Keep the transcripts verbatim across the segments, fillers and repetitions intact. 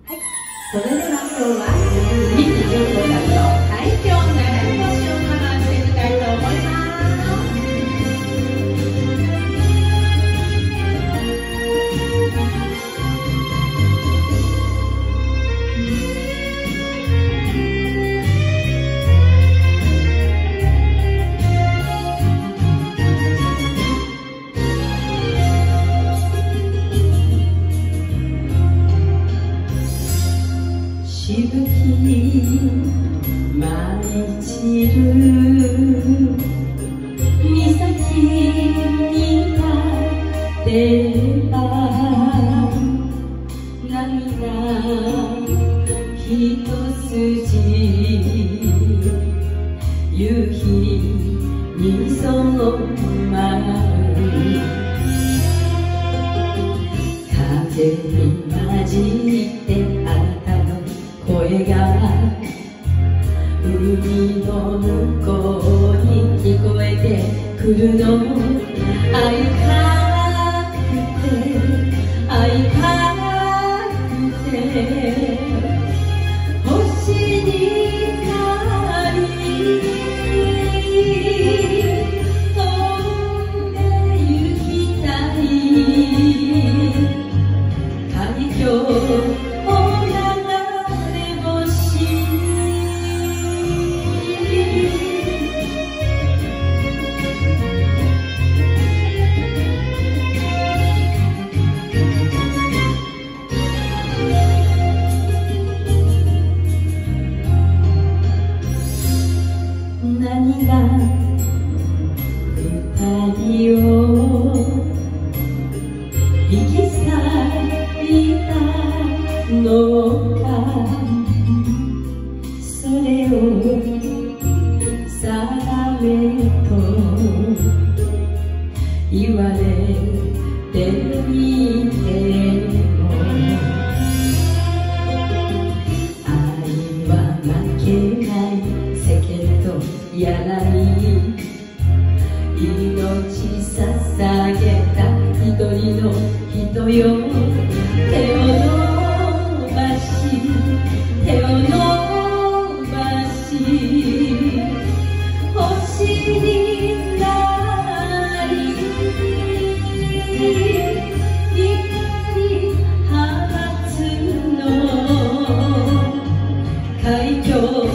それでは今日は三木純子さんの「海峡流れ星」をカバーしてみたいと思います。しぶき舞い散る岬に立てば涙一筋夕日に染まる風に混じって声が海の向こうに聞こえてくるの会いたくて会いたくて星になり飛んで行きたい海峡何が二人を引き裂いたのかそれを定めと言われてみても愛は負けないやらに命捧げた一人の人よ手を伸ばし手を伸ばし星になり光放つの海峡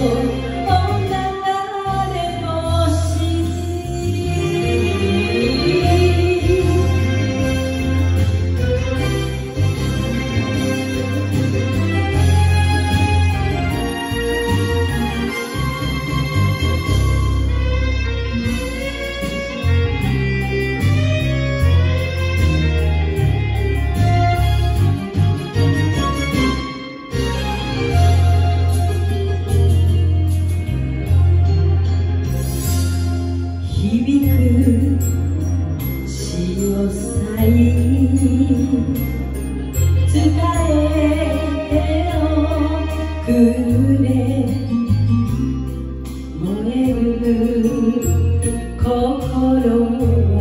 響く潮騒伝えておくれ燃える心は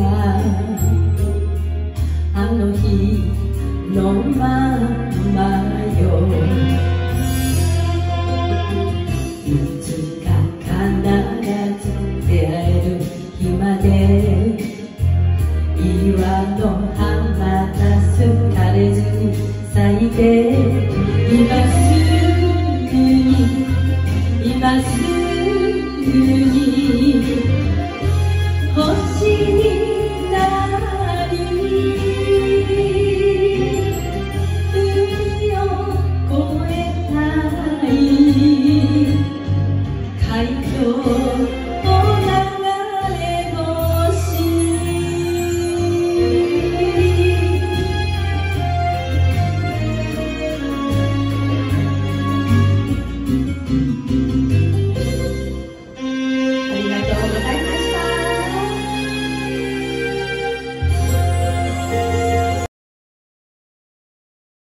あの日のままよいつか必ず出会える日まで岩の葉またす枯れずに咲いて今すぐに今すぐに